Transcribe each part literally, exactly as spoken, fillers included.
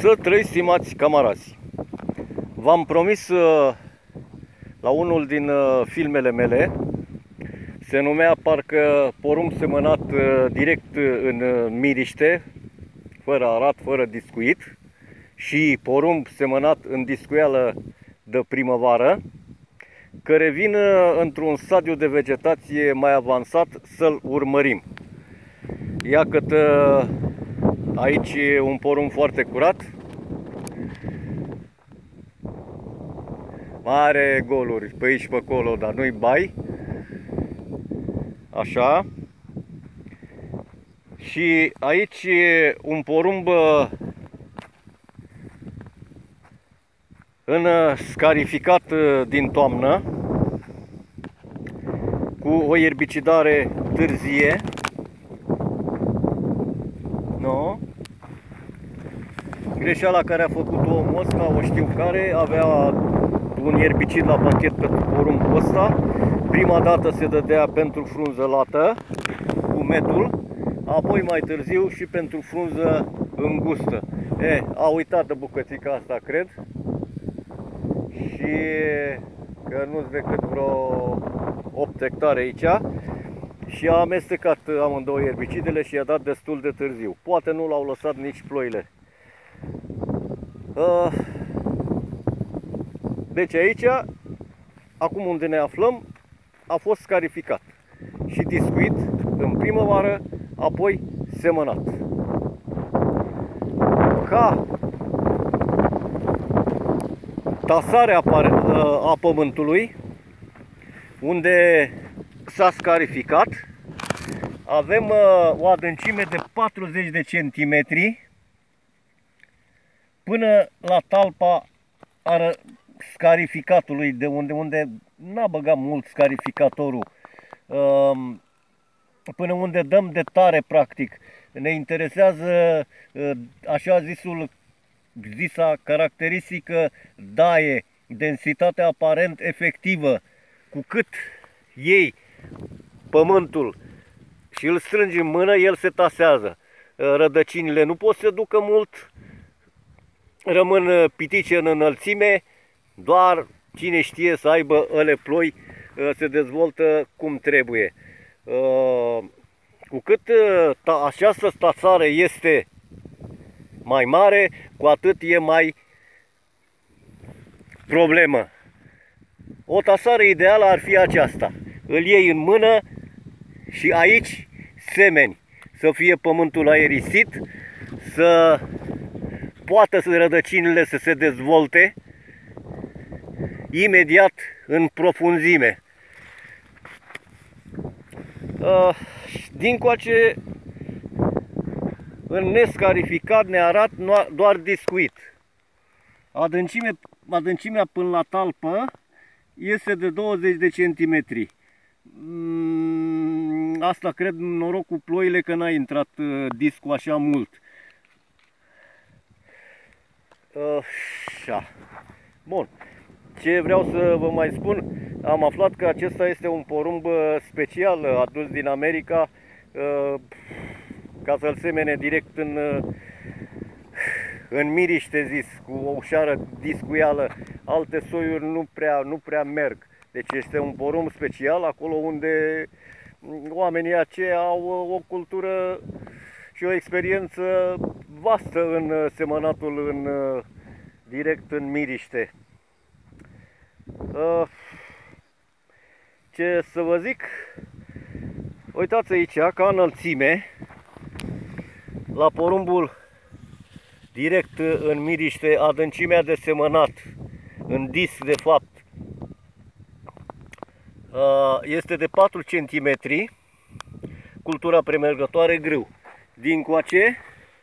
Să trăiți, stimați camarazi! V-am promis la unul din filmele mele, se numea parcă porumb semănat direct în miriște, fără arat, fără discuit, și porumb semănat în discuială de primăvară, care vin într-un stadiu de vegetație mai avansat să-l urmărim. Iată aici un porumb foarte curat, are goluri pe aici și pe acolo, dar nu-i bai. Așa. Și aici un porumb în scarificat din toamnă, cu o erbicidare târzie. No? Greșeala care a făcut-o omul ăsta, o știu care, avea un erbicid la pachet pentru porumbul ăsta. Prima dată se dădea pentru frunză lată cu metul, apoi mai târziu și pentru frunză îngustă. E, a uitat de bucățica asta, cred, și că nu-s decât vreo opt hectare aici, și a amestecat amândouă erbicidele și i-a dat destul de târziu. Poate nu l-au lăsat nici ploile. Deci aici, acum unde ne aflăm, a fost scarificat și discuit în primăvară, apoi semănat. Ca tasarea a pământului, unde s-a scarificat, avem o adâncime de patruzeci de centimetri până la talpa scarificatului, de unde, unde n-a băgat mult scarificatorul, până unde dăm de tare, practic. Ne interesează așa zisul, zisa caracteristică daie, densitatea aparent efectivă. Cu cât iei pământul și îl strângi în mână, el se tasează. Rădăcinile nu pot să se ducă mult, rămân pitice în înălțime, doar cine știe să aibă ele ploi, se dezvoltă cum trebuie. Cu cât această tasare este mai mare, cu atât e mai problemă. O tasare ideală ar fi aceasta. Îl iei în mână și aici semeni, să fie pământul aerisit, să poată să rădăcinile să se dezvolte imediat în profunzime. Dincoace, în nescarificat, nearat, doar discuit. Adâncime, adâncimea până la talpă este de douăzeci de centimetri. Asta cred noroc cu ploile, că n-a intrat discul așa mult. Așa. Bun. Ce vreau să vă mai spun, am aflat că acesta este un porumb special adus din America, ca să-l semene direct în, în miriște, zis, cu o ușoară discuială. Alte soiuri nu prea, nu prea merg. Deci este un porumb special, acolo unde oamenii aceia au o cultură și o experiență vastă în semănatul în, direct în miriște. Ce să vă zic? Uitați aici, ca înălțime, la porumbul direct în miriște, adâncimea de semănat, în dis de fapt, este de patru centimetri, cultura premergătoare grâu. Dincoace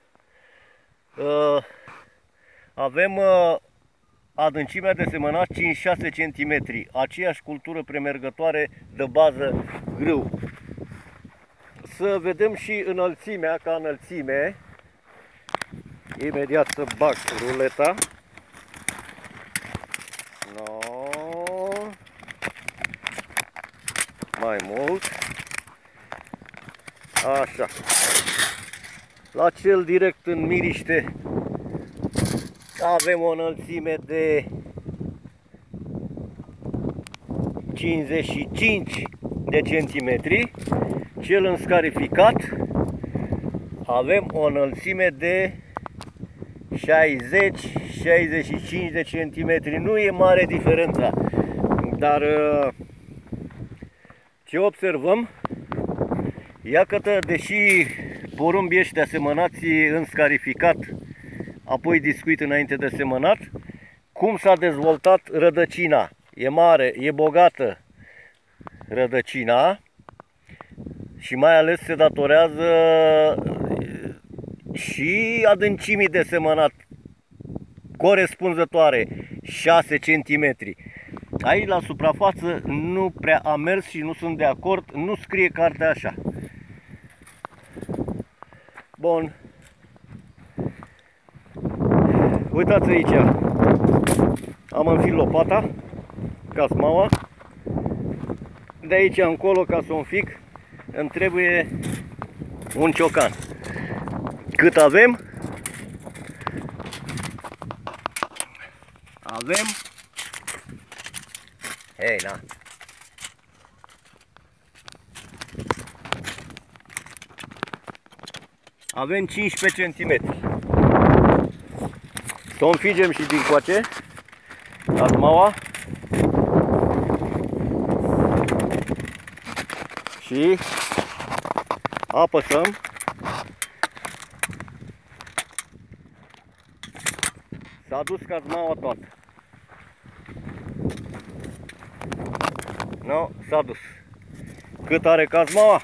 avem adâncimea de semănat cinci șase centimetri, aceeași cultură premergătoare de bază grâu. Să vedem și înălțimea, ca înălțime. Imediat să bag ruleta. No. Mai mult. Așa. La cel direct în miriște Avem o înălțime de cincizeci și cinci de centimetri. Cel înscarificat avem o înălțime de șaizeci șaizeci și cinci de centimetri. Nu e mare diferența, dar ce observăm? Iată, deși porumbii ăștia semănați în scarificat, apoi discuit înainte de semănat, cum s-a dezvoltat rădăcina. E mare, e bogată rădăcina și mai ales se datorează și adâncimii de semănat corespunzătoare, șase centimetri. Aici la suprafață nu prea a mers și nu sunt de acord, nu scrie cartea așa. Bun. Uitați aici. Am înfipt lopata, casmaua. De aici încolo, ca să o înfic, îmi trebuie un ciocan. Cât avem? Avem... Hei, na! Avem cincisprezece centimetri. Să o înfigem și din coace casmaua și apăsăm. S-a dus casmaua toată. Nu, s-a dus. Cât are casmaua?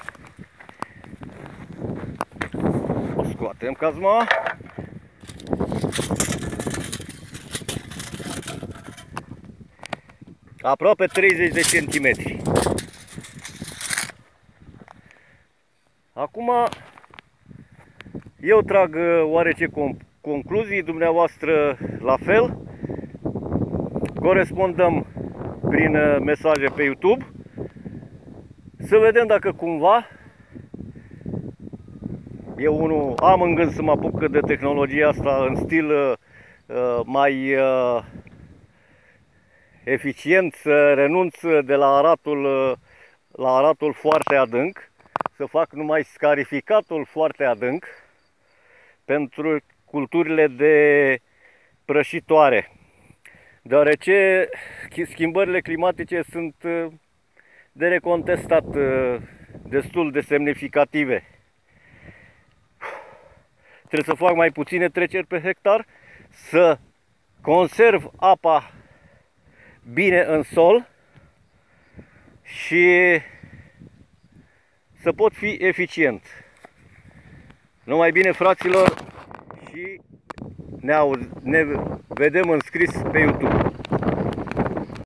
O scoatem casmaua. Aproape treizeci de centimetri. Acum eu trag oarece concluzii, dumneavoastră la fel. Corespondăm prin mesaje pe YouTube. Să vedem dacă cumva eu unul am în gând să mă apuc de tehnologia asta în stil uh, mai uh, eficient, să renunț de la aratul, uh, la aratul foarte adânc, să fac numai scarificatul foarte adânc pentru culturile de prășitoare, deoarece schimbările climatice sunt de recontestat, destul de semnificative. Trebuie să fac mai puține treceri pe hectar, să conserv apa bine în sol și să pot fi eficient. Numai bine, fraților, și ne, auz, ne vedem înscris pe YouTube.